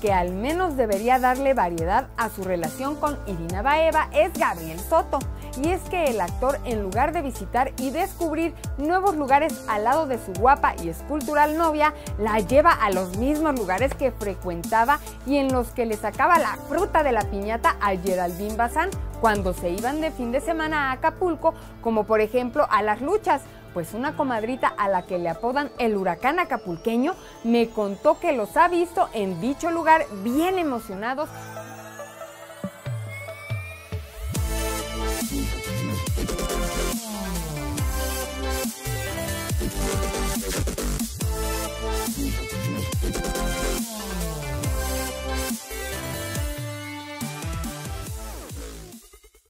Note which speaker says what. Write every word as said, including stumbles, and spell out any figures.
Speaker 1: que al menos debería darle variedad a su relación con Irina Baeva es Gabriel Soto. Y es que el actor, en lugar de visitar y descubrir nuevos lugares al lado de su guapa y escultural novia, la lleva a los mismos lugares que frecuentaba y en los que le sacaba la fruta de la piñata a Geraldine Bazán cuando se iban de fin de semana a Acapulco, como por ejemplo a Las Luchas. Pues una comadrita a la que le apodan el huracán acapulqueño me contó que los ha visto en dicho lugar bien emocionados.